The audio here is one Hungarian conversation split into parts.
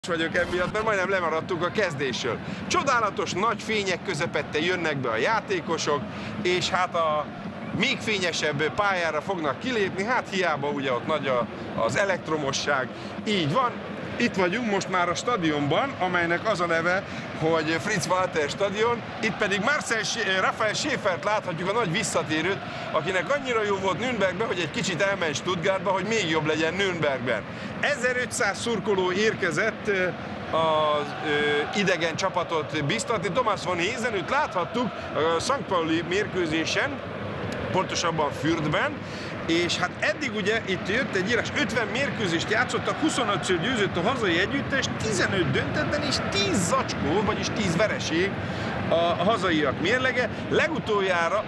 vagyok emiatt, mert majdnem lemaradtunk a kezdésről. Csodálatos nagy fények közepette jönnek be a játékosok, és hát a még fényesebb pályára fognak kilépni, hát hiába ugye ott nagy az elektromosság. Így van, itt vagyunk most már a stadionban, amelynek az a neve, hogy Fritz-Walter stadion, itt pedig Raphael Schäfert láthatjuk, a nagy visszatérőt, akinek annyira jó volt Nürnbergben, hogy egy kicsit elment Stuttgartba, hogy még jobb legyen Nürnbergben. 1500 szurkoló érkezett az idegen csapatot biztatni. Thomas von Heesenőt láthattuk a St. Pauli mérkőzésen, pontosabban Fürthben, és hát eddig ugye itt jött egy írás, 50 mérkőzést játszottak, 25-ször győzött a hazai együttes, 15 döntetlen és 10 zacskó, vagyis 10 vereség a hazaiak mérlege. Legutoljára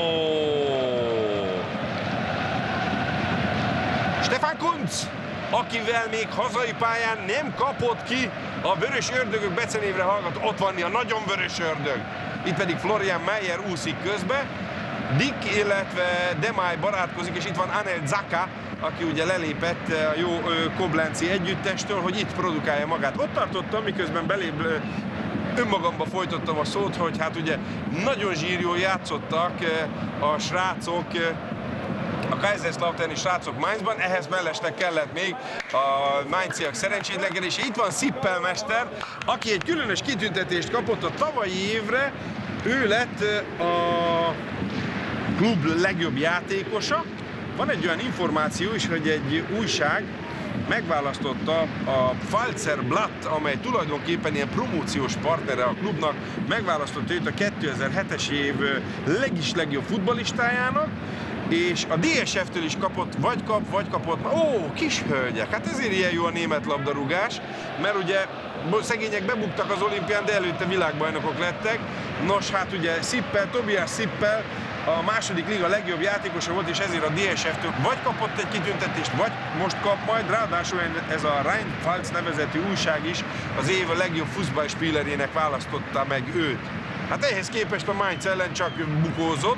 Stefan Kuntz, akivel még hazai pályán nem kapott ki a vörös ördögök becenévre hallgató, ott van a nagyon vörös ördög. Itt pedig Florian Meyer úszik közbe, Dick, illetve Demay barátkozik, és itt van Anel Zaka, aki ugye lelépett a jó koblenci együttestől, hogy itt produkálja magát. Ott tartottam, miközben belép önmagamba folytottam a szót, hogy hát ugye nagyon zsírjól játszottak a srácok, a Kaiserslauterni srácok Mainzban, ehhez mellesleg kellett még a mainziak szerencsétlenkedés, és itt van Sippelmester, aki egy különös kitüntetést kapott a tavalyi évre, ő lett a klub legjobb játékosa. Van egy olyan információ is, hogy egy újság megválasztotta a Pfalzer Blatt, amely tulajdonképpen ilyen promóciós partnere a klubnak, megválasztotta őt a 2007-es év legjobb futballistájának, és a DSF-től is kapott, vagy kapott, kis hölgyek, hát ezért ilyen jó a német labdarúgás, mert ugye szegények bebuktak az olimpián, de előtte világbajnokok lettek. Nos, hát ugye Tobias Sippel a második liga legjobb játékosa volt, és ezért a DSF-től vagy kapott egy kitüntetést, vagy most kap majd, ráadásul ez a Rheinpfalz nevezetű újság is az év a legjobb fußballspielerének választotta meg őt. Hát ehhez képest a Mainz ellen csak bukózott.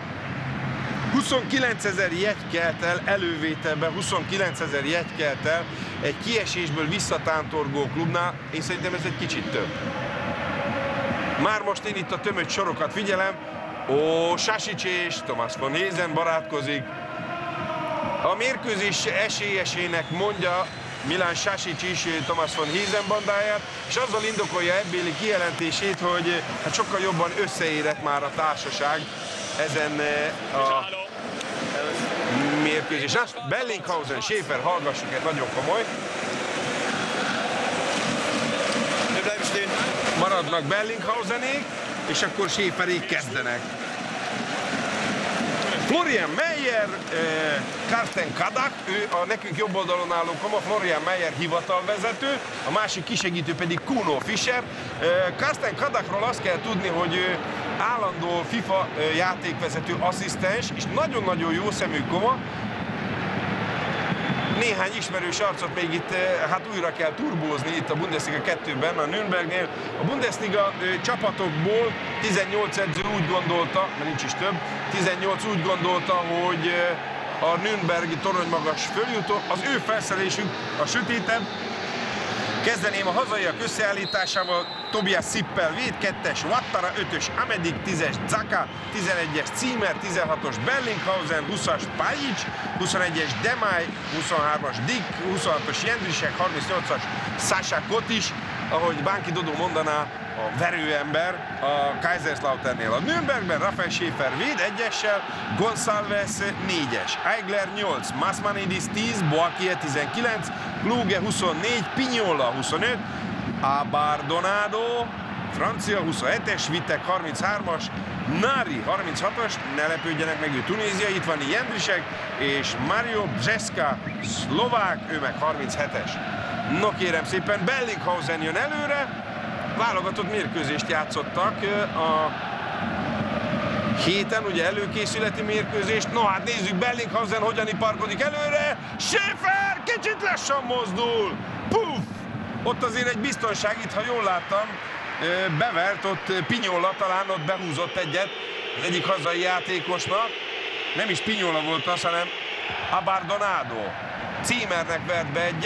29 000 jegy kelt el elővételben, 29 000 jegy kelt el egy kiesésből visszatántorgó klubnál, én szerintem ez egy kicsit több. Már most én itt a tömött sorokat figyelem, Sasic és Thomas von Heesen barátkozik. A mérkőzés esélyesének mondja Milan Sasic is Thomas von Heesen bandáját, és azzal indokolja ebbéli kijelentését, hogy hát sokkal jobban összeérett már a társaság ezen a mérkőzésen. Bellinghausen, Schäfer, hallgassuk, ez nagyon komoly. Maradnak Bellinghausenék, és akkor Schäferék kezdenek. Florian Meyer, Carsten Kadak, ő a nekünk jobb oldalon álló koma, Florian Meyer hivatalvezető, a másik kisegítő pedig Kuno Fischer. Carsten Kadakról azt kell tudni, hogy ő állandó FIFA játékvezető asszisztens, és nagyon-nagyon jó szemű koma. Néhány ismerős arcot még itt hát újra kell turbózni itt a Bundesliga 2-ben, a Nürnbergnél. A Bundesliga csapatokból 18 edző úgy gondolta, mert nincs is több, 18 úgy gondolta, hogy a Nürnbergi toronymagas följutó, az ő felszerelésük a sötétebb. Kezdeném a hazaiak összeállításával: Tobias Sippel véd, 2-es Wattara, 5-ös Amedik, 10-es Zaka, 11-es Ziemer, 16-os Bellinghausen, 20-as Pajic, 21-es Demay, 23-as Dick, 26-os Jendrisek, 38-as Sasha Kotis, ahogy Bánki Dodó mondaná, a verőember a Kaiserslauternél. A Nürnbergben Raphael Schäfer véd 1-essel, Gonçalves 4-es, Eigler 8, Masmanidis 10, Boakie 19, Kluge 24, Pignola 25, Abardonado, francia 27-es, Vitek 33-as, Nari 36-as, ne lepődjenek meg, ő tunéziai, itt van Jendrisek, és Mario Břeska, szlovák, ő meg 37-es. No kérem szépen, Bellinghausen jön előre, válogatott mérkőzést játszottak a héten, ugye előkészületi mérkőzést. No hát nézzük, Bellinghausen hogyan iparkodik előre, Schäfer kicsit lassan mozdul, puff! Ott azért egy biztonság, itt ha jól láttam, bevert, ott Pignola talán ott behúzott egyet az egyik hazai játékosnak, nem is Pignola volt az, hanem Abardonado. Ziemernek vert be egyet,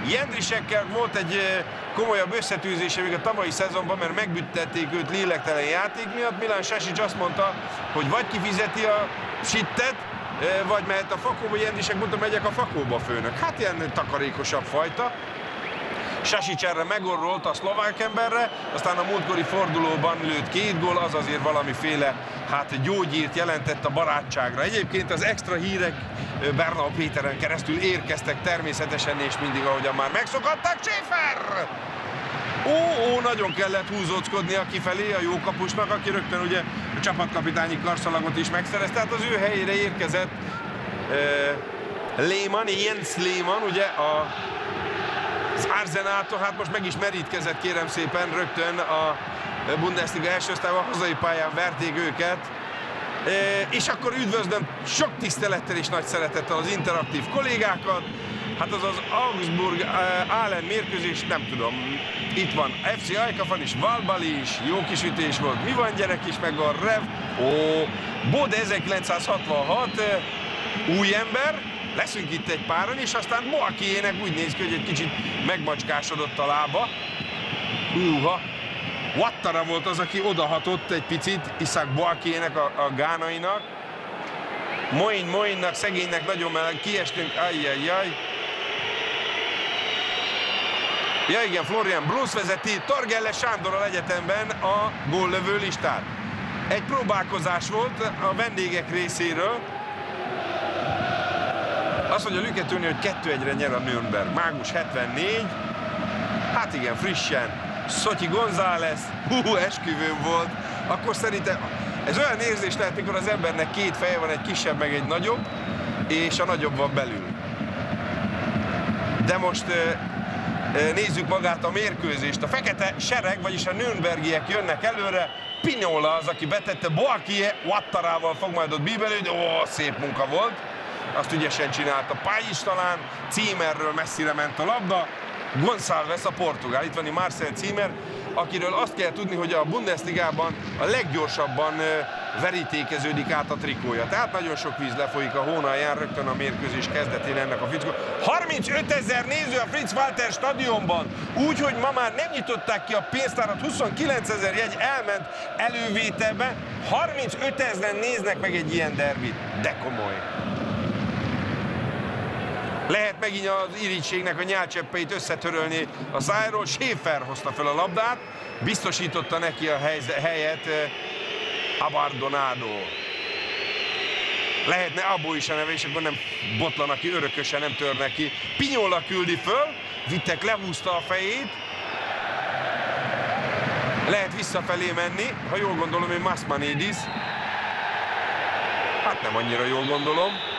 Jendrisekkel volt egy komolyabb összetűzése még a tavalyi szezonban, mert megbüntették őt lélektelen játék miatt. Milan Sasic azt mondta, hogy vagy kifizeti a sittet, vagy mehet a Fakóba. Jendrisek mondta, megyek a Fakóba, főnök. Hát ilyen takarékosabb fajta. Sasic erre megorrolt a szlovák emberre, aztán a múltkori fordulóban lőtt 2 gól, az azért valamiféle gyógyírt jelentett a barátságra. Egyébként az extra hírek Bernau Péteren keresztül érkeztek természetesen, és mindig ahogyan már megszokhattak. Schäfer! Nagyon kellett húzóckodnia kifelé a jó kapusnak, aki rögtön ugye a csapatkapitányi karszalagot is megszerezte. Tehát az ő helyére érkezett Lehmann, Jens Lehmann, ugye az Arsenaltól, hát most meg is merítkezett, kérem szépen, rögtön a Bundesliga első osztályban, hazai pályán verték őket. És akkor üdvözlöm sok tisztelettel és nagy szeretettel az interaktív kollégákat. Hát az Augsburg Aalen mérkőzés, nem tudom, itt van FC Ajkafan is, Valbali is, jó kis ütés volt, mi van gyerek is, meg a Rev, Bode 1966, új ember, leszünk itt egy páran, és aztán Boakiének úgy néz ki, hogy egy kicsit megmacskásodott a lába. Wattara volt az, aki odahatott egy picit Isak Boakiének, a gánainak. Moinnak, szegénynek nagyon meleg, kiestünk, ajjajjaj. Ja igen, Florian Bruns vezeti Torgelle Sándorral egyetemben a góllövő listát. Egy próbálkozás volt a vendégek részéről. Azt mondja Lüke Tőni, hogy 2-1-re nyer a Nürnberg. Mágus 74. Hát igen, frissen. Szotyi González. Esküvőm volt. Akkor szerintem ez olyan érzés lehet, mikor az embernek 2 feje van, egy kisebb, meg egy nagyobb, és a nagyobb van belül. De most nézzük magát a mérkőzést. A fekete sereg, vagyis a nürnbergiek jönnek előre. Pinola az, aki betette, Boakie Wattarával fog majd ott bíbelődni. Szép munka volt. Azt ügyesen csinálta Pály is talán. Zimmerről messzire ment a labda. Gonçalves a portugál. Itt van a Marcel Zimmer, akiről azt kell tudni, hogy a Bundesligában a leggyorsabban verítékeződik át a trikója. Tehát nagyon sok víz lefolyik a hónalján rögtön a mérkőzés kezdetén ennek a fickó. 35 000 néző a Fritz Walter stadionban, úgyhogy ma már nem nyitották ki a pénztárat, 29 000 jegy elment elővételbe, 35 000 néznek meg egy ilyen derbit. De komoly. Lehet megint az irítségnek a nyálcseppeit összetörölni a szájról. Schäfer hozta fel a labdát, biztosította neki a helyet Abardonado. Lehetne Abó is a neve, és akkor nem botlanak ki, örökösen nem törnek ki. Pinola küldi föl, Vittek lehúzta a fejét. Lehet visszafelé menni, ha jól gondolom, hogy Masmanidis. Hát nem annyira jól gondolom.